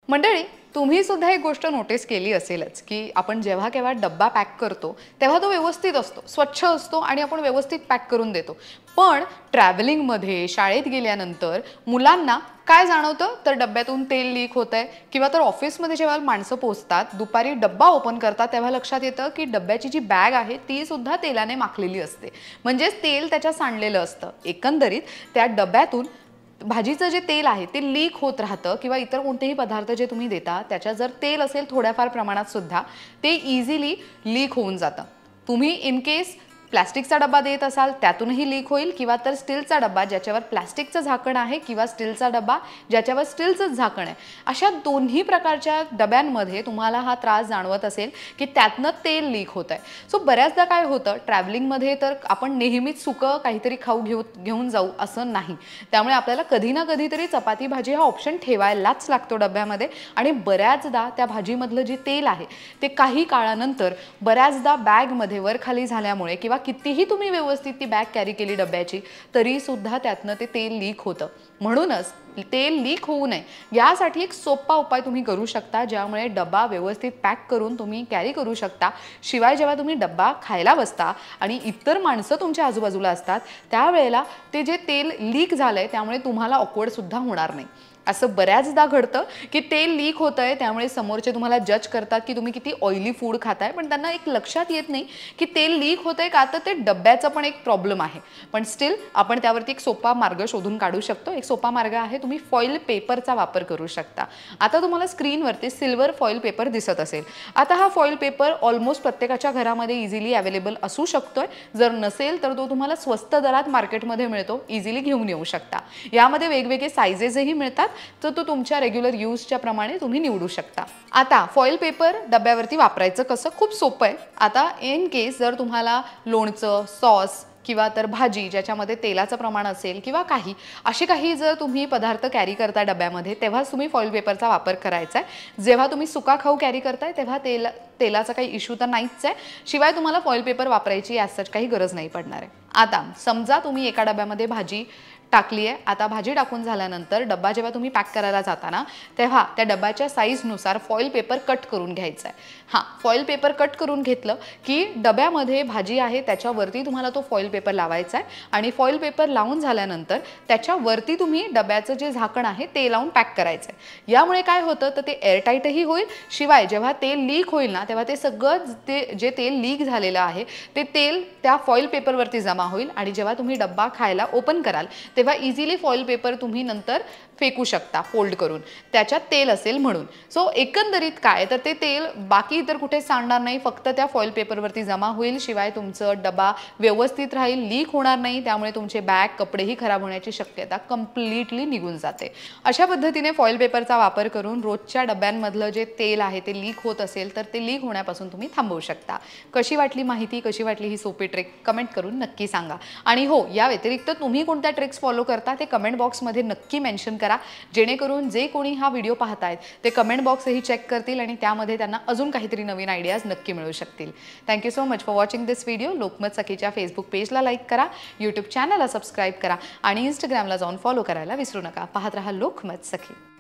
मंडळी, तुम्ही सुद्धा एक गोष्ट नोटीस केली असेलच की आपण जेव्हा केव्हा डब्बा पॅक करतो तेव्हा तो व्यवस्थित असतो, स्वच्छ असतो आणि आपण व्यवस्थित पॅक करून देतो. पण ट्रॅव्हलिंगमध्ये शाळेत गेल्यानंतर मुलांना काय जाणवतं तर डब्यातून तेल लीक होतंय किंवा तर ऑफिसमध्ये जेव्हा माणसं पोहोचतात दुपारी डब्बा ओपन करतात तेव्हा लक्षात येतं की डब्याची जी बॅग आहे ती सुद्धा तेलाने माखलेली असते. म्हणजेच तेल त्याच्या सांडलेलं असतं. एकंदरीत त्या डब्यातून भाजीचं जे तेल आहे ते लीक होत राहतं किंवा इतर कोणतेही पदार्थ जे तुम्ही देता त्याच्यात जर तेल असेल थोड्याफार प्रमाणात सुद्धा ते इझिली लीक होऊन जातं. तुम्ही इन केस प्लास्टिकचा डब्बा देत असाल त्यातूनही लीक होईल किंवा तर स्टीलचा डब्बा ज्याच्यावर प्लास्टिकचं झाकण आहे किंवा स्टीलचा डब्बा ज्याच्यावर स्टीलचं झाकण आहे, अशा दोन्ही प्रकारच्या डब्यांमध्ये तुम्हाला हा त्रास जाणवत असेल की त्यातनं तेल लीक होत आहे. सो बऱ्याचदा काय होतं ट्रॅव्हलिंगमध्ये तर आपण नेहमीच सुकं काहीतरी खाऊ घेऊन जाऊ असं नाही. त्यामुळे आपल्याला कधी ना कधीतरी चपाती भाजी हा ऑप्शन ठेवायलाच लागतो डब्यामध्ये आणि बऱ्याचदा त्या भाजीमधलं जे तेल आहे ते काही काळानंतर बऱ्याचदा बॅगमध्ये वर खाली झाल्यामुळे किंवा कितीही तुम्ही व्यवस्थित ती बॅग कॅरी केली डब्याची तरी सुद्धा त्यातनं ते तेल लीक होतं. म्हणूनच तेल लीक होऊ नये यासाठी एक सोपा उपाय तुम्ही करू शकता ज्यामुळे डब्बा व्यवस्थित पॅक करून तुम्ही कॅरी करू शकता. शिवाय जेव्हा तुम्ही डब्बा खायला बसता आणि इतर माणसं तुमच्या आजूबाजूला असतात त्यावेळेला ते जे तेल लीक झालंय त्यामुळे तुम्हाला ऑकवर्ड सुद्धा होणार नाही. असं बऱ्याचदा घडतं की तेल लीक होतंय त्यामुळे समोरचे तुम्हाला जज करतात की तुम्ही किती ऑइली फूड खाताय, पण त्यांना एक लक्षात येत नाही की तेल लीक होतंय का तर ते डब्याचा पण एक प्रॉब्लेम आहे. पण स्टिल आपण त्यावरती एक सोपा मार्ग शोधून काढू शकतो. एक सोपा मार्ग आहे तुम्ही फॉईल पेपरचा वापर करू शकता. आता तुम्हाला स्क्रीनवरती सिल्वर फॉईल पेपर दिसत असेल. आता हा फॉईल पेपर ऑलमोस्ट प्रत्येकाच्या घरामध्ये इझिली अवेलेबल असू शकतोय. जर नसेल तर तो तुम्हाला स्वस्त दरात मार्केटमध्ये मिळतो, इझिली घेऊन येऊ शकता. यामध्ये वेगवेगळे साइजेसही मिळतात तर तो तुमच्या रेग्युलर यूजच्या प्रमाणे तुम्ही निवडू शकता. आता फॉईल पेपर डब्यावरती वापरायचं कसं खूप सोपं आहे. आता इन केस जर तुम्हाला लोणचं, सॉस किंवा तर भाजी ज्याच्यामध्ये तेलाचं प्रमाण असेल किंवा काही जर तुम्ही पदार्थ कॅरी करता डब्यामध्ये तेव्हाच तुम्ही फॉईल पेपरचा वापर करायचा आहे. जेव्हा तुम्ही सुका खाऊ कॅरी करताय तेव्हा तेलाचा काही इश्यू तर नाहीच आहे. शिवाय तुम्हाला फॉईल पेपर वापरायची याच काही गरज नाही पडणार आहे. आता समजा तुम्ही एका डब्यामध्ये भाजी टाकली आहे. आता भाजी टाकून झाल्यानंतर डब्बा जेव्हा तुम्ही पॅक करायला जाता ना तेव्हा त्या डब्याच्या साईजनुसार फॉईल पेपर कट करून घ्यायचा आहे. फॉईल पेपर कट करून घेतलं की डब्यामध्ये भाजी आहे त्याच्यावरती तुम्हाला तो फॉईल पेपर लावायचा आहे आणि फॉईल पेपर लावून झाल्यानंतर त्याच्यावरती तुम्ही डब्याचं जे झाकण आहे ते लावून पॅक करायचं आहे. यामुळे काय होतं तर ते एअरटाईटही होईल. शिवाय जेव्हा तेल लीक होईल ना तेव्हा ते सगळं जे तेल लीक झालेलं आहे ते तेल त्या फॉईल पेपरवरती जमा होईल आणि जेव्हा तुम्ही डब्बा खायला ओपन कराल तेव्हा इझिली फॉईल पेपर तुम्ही नंतर फेकू शकता फोल्ड करून, त्याच्यात तेल असेल म्हणून. सो एकंदरीत काय तर ते तेल बाकी इतर कुठे सांडणार नाही, फक्त त्या फॉईल पेपरवरती जमा होईल. शिवाय तुमचं डबा व्यवस्थित राहील, लीक होणार नाही. त्यामुळे तुमचे बॅग कपडेही खराब होण्याची शक्यता कम्प्लिटली निघून जाते. अशा पद्धतीने फॉईल पेपरचा वापर करून रोजच्या डब्यांमधलं जे तेल आहे ते लीक होत असेल तर ते लीक होण्यापासून तुम्ही थांबवू शकता. कशी वाटली माहिती, कशी वाटली ही सोपी ट्रिक कमेंट करून नक्की सांगा. आणि हो, या व्यतिरिक्त तुम्ही कोणत्या ट्रिक्स फॉलो करता ते कमेंट बॉक्समध्ये नक्की मेन्शन करा जेणेकरून जे कोणी हा व्हिडिओ पाहतायत ते कमेंट बॉक्सही चेक करतील आणि त्यामध्ये त्यांना अजून काहीतरी नवीन आयडियाज नक्की मिळू शकतील. Thank you so much for watching this video. Lokmat सखीच्या फेसबुक पेजला लाईक करा, यूट्यूब चॅनलला सबस्क्राईब करा आणि इंस्टाग्रामला जाऊन फॉलो करायला विसरू नका. पाहत रहा लोकमत सखी.